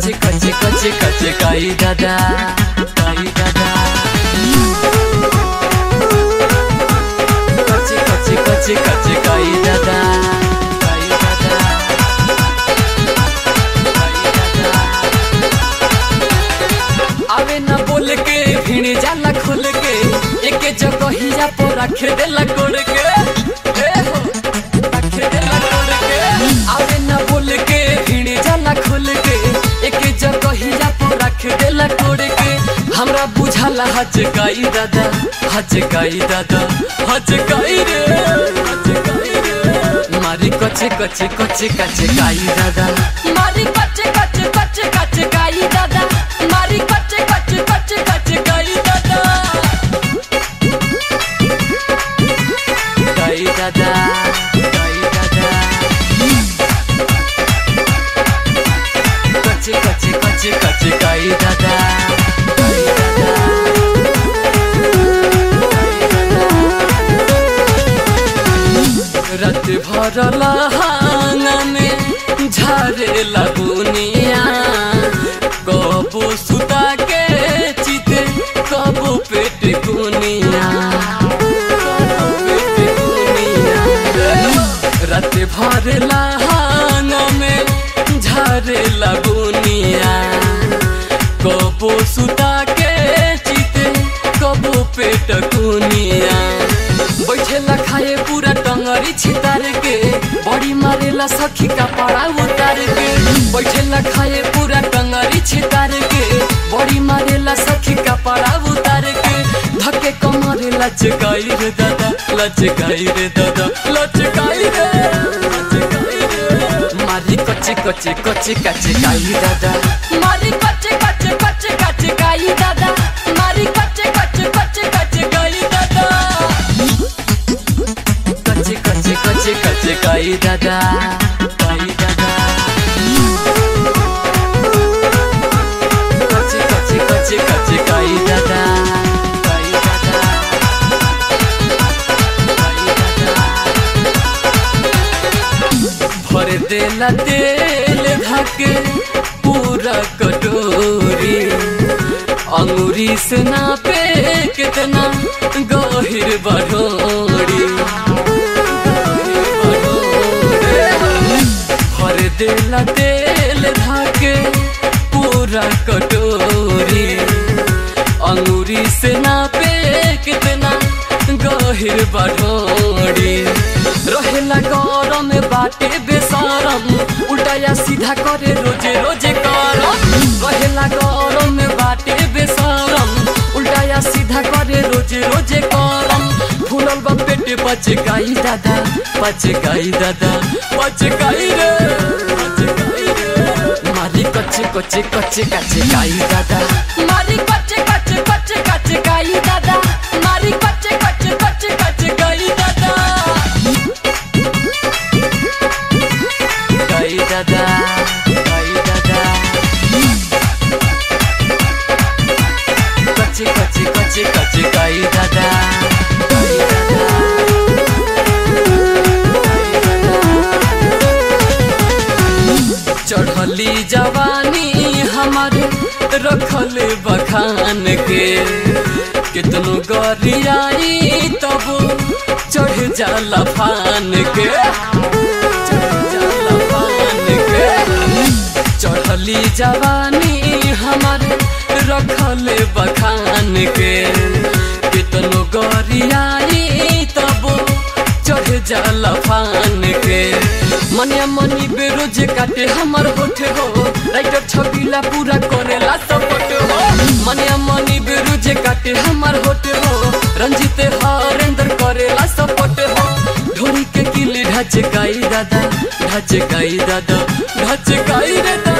कचे कचे कचे कचे काई दादा काई दादा कचे कचे कचे कचे काई दादा काई दादा काई दादा आवे ना बोल के भीड़ जाला खोल के एक जगह ही जा पर रख देला कोड़ के आवे ना बोल के भीड़ जाला खोल के एक जगह ही जा पर रख देला कोड़ के हमरा बुझाला हचकाई दादा हचकाई दादा हचकाई रे मारी कचे कचे कचे कचे काई दादा मारी कचे कचे कचे कचे काई दादा मारी कचे कचे कचे कचे काई दादा काई दादा काई दादा कचे कचे कचे कचे काई दादा काई दादा रात भर लहाना में झारे लगुनिया कबो सुता के चिते कबो पेट कुनिया रात भर लहाना में झारे लगुनिया कबो सुता के चिते कबो पेट कुनिया बैठेला खाए पूरा टंगरी छितार के बड़ी मारेला सखी का पड़ा उतार के बैठेला खाए पूरा टंगरी छितार के बड़ी मारेला सखी का पड़ा उतार के धक्के कमरे लचकाई रे दादा लचकाई रे दादा लचकाई रे मारी कच्चे कच्चे कच्चे कच्चे काई दादा मारी कच्चे कच्चे कच्चे कच्चे काई दादा मारी कच्चे कच्चे कच्चे कच्चे काई दादा कच्चे कच्चे कच्चे कच्चे काई दादा काई दादा कच्चे कच्चे कच्चे कच्चे काई दादा काई दादा काई दादा भर देला तेल धाके पूरा कटोरी अंगूरी से नापे कितना गहिर बढ़ोरी भर देला तेल धाके पूरा कटोरी अंगूरी से नापे कितना गहिर बढ़ोरी रहेला गरम बाटे बेसरम उल्टा सीधा करे रोजे रोजे करम रहेला गरम बाटे बेसरम उल्टा सीधा करे रोजे रोजे करम फूलल बा पेटे पचकाई दादा पचकाई दादा पचकाई रे मारी कच्चे कच्चे कच्चे कच्चे काई दादा मारी कच्चे कच्चे कच्चे कच्चे काई दादा मारी कच्चे कच्चे कच्चे कच्चे काई दादा काई दादा काई दादा कच्चे कच्चे कच्चे कच्चे काई दादा काई दादा चढ़ली जवानी हमारे रखल बखान के कितनो गरियाई तब चढ़ जाला फान के चढ़ली जवानी हमारे रखल बखान के कितनो गरियाई तब चढ़ जाला फान के मनिया मनी बेरोज काटे हमर होठ हो राइटर छबिला पूरा करेला सपोर्ट हो मनिया मनी बेरोज काटे हमर होठ हो रंजित हरेंद्र करेला सपोर्ट हो ढोरी के किले ढचकाई दादा ढचकाई दादा ढचकाई रे दादा